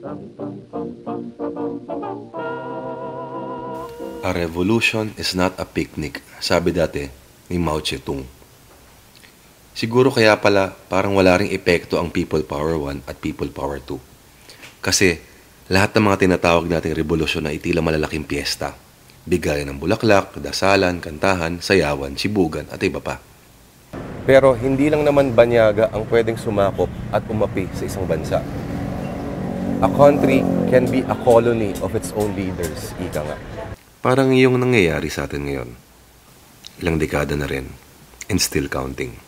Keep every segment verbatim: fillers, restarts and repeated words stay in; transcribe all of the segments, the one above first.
A revolution is not a picnic, sabi dati ni Mao Zedong. Siguro kaya pala parang wala ring epekto ang People Power one at People Power two. Kasi lahat ng mga tinatawag nating revolusyon ay tila malalaking piyesta. Bigayan ng bulaklak, dasalan, kantahan, sayawan, sibugan at iba pa. Pero hindi lang naman banyaga ang pwedeng sumakop at umapi sa isang bansa. A country can be a colony of its own leaders, ika nga. Parang yung nangyayari sa atin ngayon. Ilang dekada na rin, and still counting.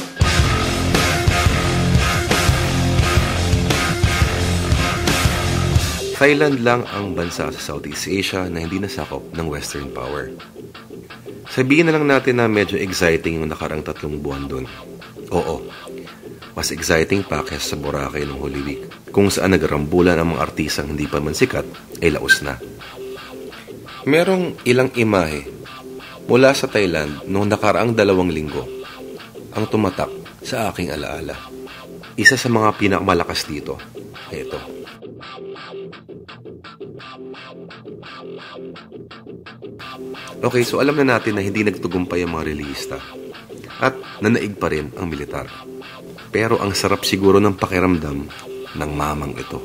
Thailand lang ang bansa sa Southeast Asia na hindi nasakop ng Western power. Sabihin na lang natin na medyo exciting yung nakarang tatlong buwan doon. Oo, mas exciting pa kaysa sa Boracay ng Holy Week, kung saan nagrambulan ang mga artisang hindi pa man sikat ay laos na. Merong ilang imahe mula sa Thailand noong nakaraang dalawang linggo ang tumatak sa aking alaala. Isa sa mga pinakamalakas dito ay ito. Okay, so alam na natin na hindi nagtugumpay ang mga relihista at nanaig pa rin ang militar. Pero ang sarap siguro ng pakiramdam ng mamang ito.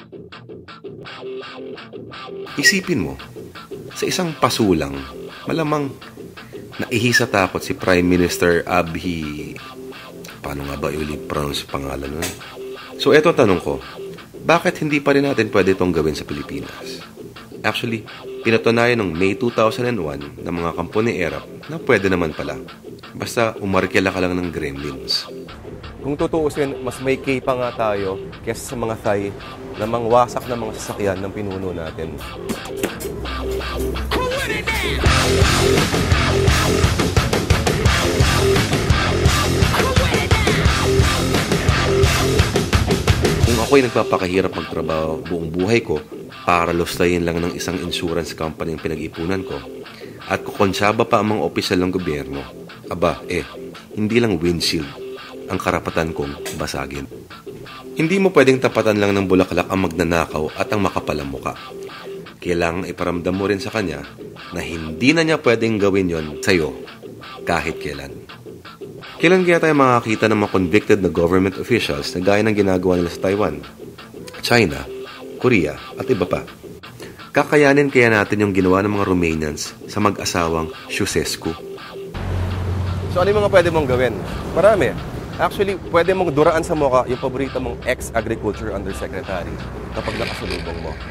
Isipin mo, sa isang pasulang, malamang naihisa takot si Prime Minister Abhi. Paano nga ba i-ulit pronounce pangalan nun? So eto tanong ko, bakit hindi pa rin natin pwede itong gawin sa Pilipinas? Actually, pinatunayan ng May two thousand one ng mga kampo ni Erap na pwede naman pala. Basta umarkila ka lang ng gremlins. Kung tutuusin, mas may K pa nga tayo kesa sa mga Thai na mangwasak na mga sasakyan ng pinuno natin. Kung ako'y nagpapakahirap magtrabaho buong buhay ko para lustayin lang ng isang insurance company ang pinag-ipunan ko at kukonsyaba pa ang mga opisyal ng gobyerno, aba eh, hindi lang windshield ang karapatan kong basagin. Hindi mo pwedeng tapatan lang ng bulaklak ang magnanakaw at ang makapalang muka. Kailangang iparamdam mo rin sa kanya na hindi na niya pwedeng gawin yon sa'yo kahit kailan. Kailan kaya tayo makakita ng mga convicted na government officials na gaya ng ginagawa nila sa Taiwan, China, Korea at iba pa? Kakayanin kaya natin yung ginawa ng mga Romanians sa mag-asawang Ceausescu? So ano yung mga pwede mong gawin? Marami. Actually, pwede mong duraan sa mukha yung paborito mong ex-agriculture undersecretary kapag nakasulubong mo.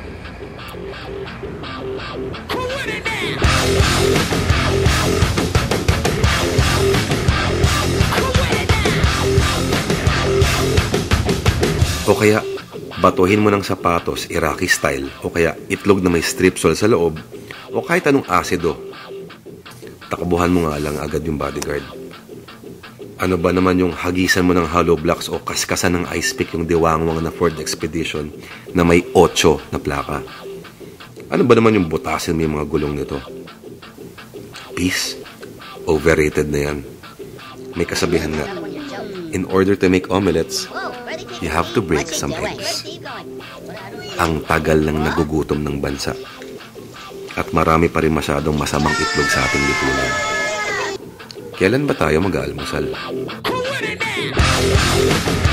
O kaya, batuhin mo ng sapatos, Iraqi style, o kaya itlog na may strip sole sa loob, o kahit anong asido. Takbuhan mo nga lang agad yung bodyguard. Ano ba naman yung hagisan mo ng hollow blocks o kaskasan ng ice pick yung diwangwang na Ford Expedition na may ocho na plaka? Ano ba naman yung butasin mo yung mga gulong nito? Peace? Overrated na yan. May kasabihan nga, in order to make omelets, you have to break some eggs. Ang tagal ng nagugutom ng bansa. At marami pa rin masyadong masamang itlog sa ating lipunan. Kailan ba tayo mag-aalmusal?